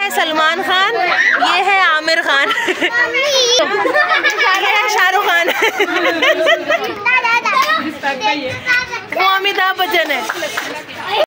सलमान खान, ये है आमिर खान, ये है शाहरुख खान, वो अमिताभ बच्चन है।